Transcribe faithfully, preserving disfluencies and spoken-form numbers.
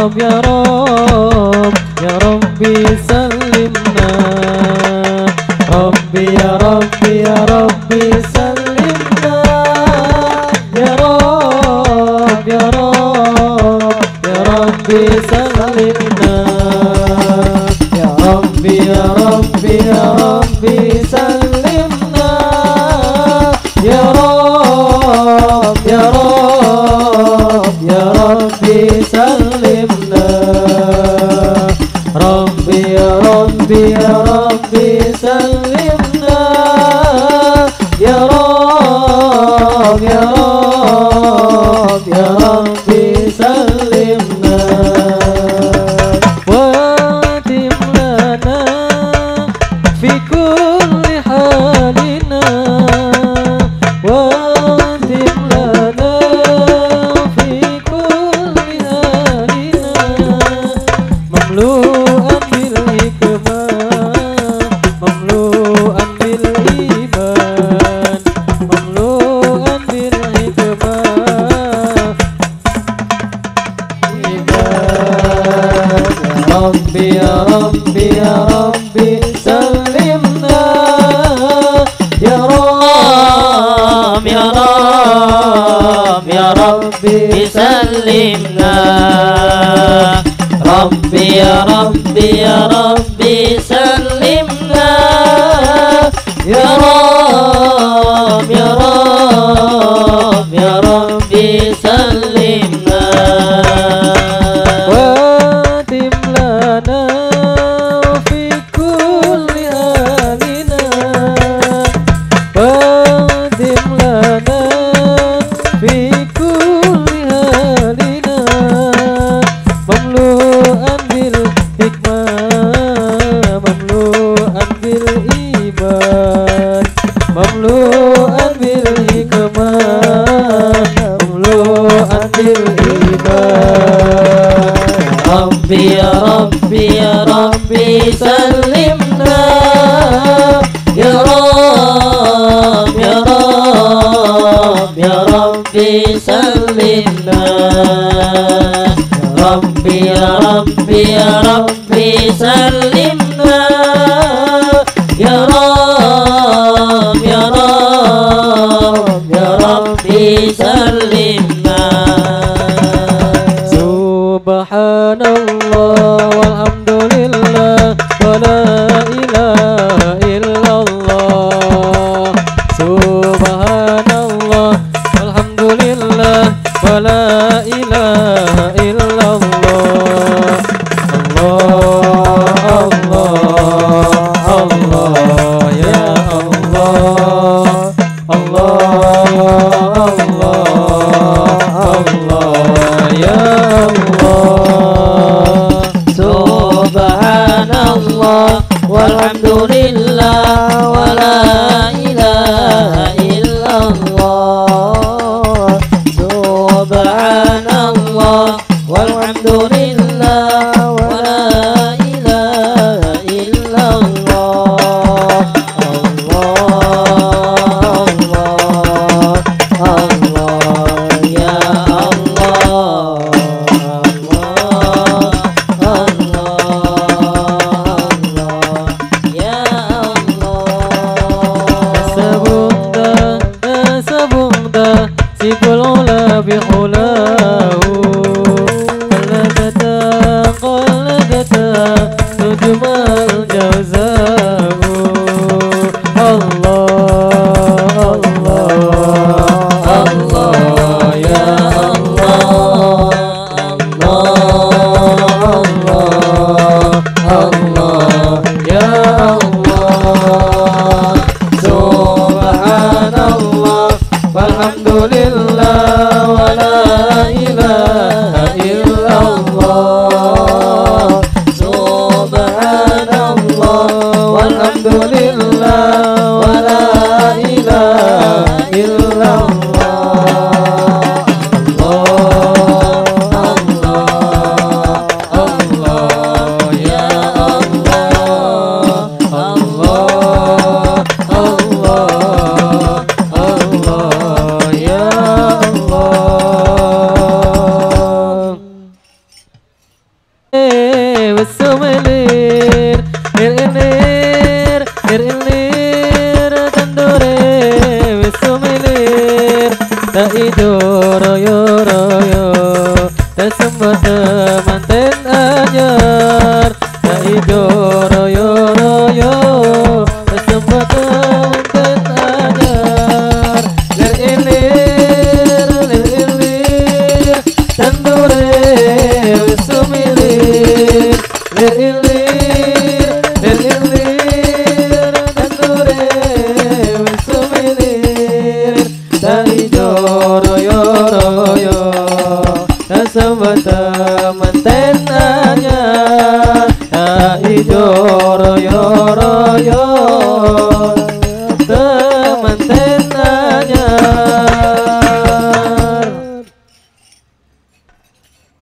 Rab ya Rab ya Rabbi sallimna. Rabbi ya Rabbi ya Rabbi sallimna. Ya Rab ya Rab ya Rabbi sallimna. Ya Rabbi ya Rabbi ya Rabbi sallimna. Ya Rab ya Rab ya Rabbi sallimna. Rabbi ya Rabbi ya Rabbi sallimna. Ya Rab ya Rab ya Rabbi sallimna. Watim lana fi kulli halina. Watim lana fi kulli halina. Mamlu'an bil hikmah, mamlu'an bil iman, mamlu'an bil hikmah. Rabbi ya Rabbi ya Rabbi sallimna. Ya Rab ya Rab ya Rabbi sallimna. Rabbi ya Rabbi ya Rabbi sallimna. Ya Rab ya Rab ya Rabbi sallimna. Watim lana fi kulli halina. Watim lana fi kulli halina. Mamlu'an bil hikmah, mamlu'an bil iman, mamlu'an bil hikmah, mamlu'an bil iman. Rabbi ya Rabbi ya Rabbi sallimna. Ya Rab ya Rab ya Rabbi sallimna. Rabbi ya Rabbi ya Rabbi sallimna. Ya Rab ya Rab ya Rabbi sallimna. Subhanallah walhamdulillah wa la ilaha illallah. Subhanallah walhamdulillah wa la ilaha illallah. Allah Allah Allah ya Allah. Allah Allah Allah ya Allah. Subhanallah walhamdulillah wa la ilaha illallah. Subhanallah walhamdulillah wa la ilaha illallah. Allah Allah Allah ya Allah. بحلاه فلا تتاقى Wisumilir ilir ilir tandure wisumilir tak ijo royo royo tak sempat temanten anyar tak ijo royo royo tak sempat temanten anyar lir ilir lir ilir tandure wisumilir lir ilir lir ilir tandure wisumilir tak ijo royo royo tak sempat temanten anyar tak ijo royo royo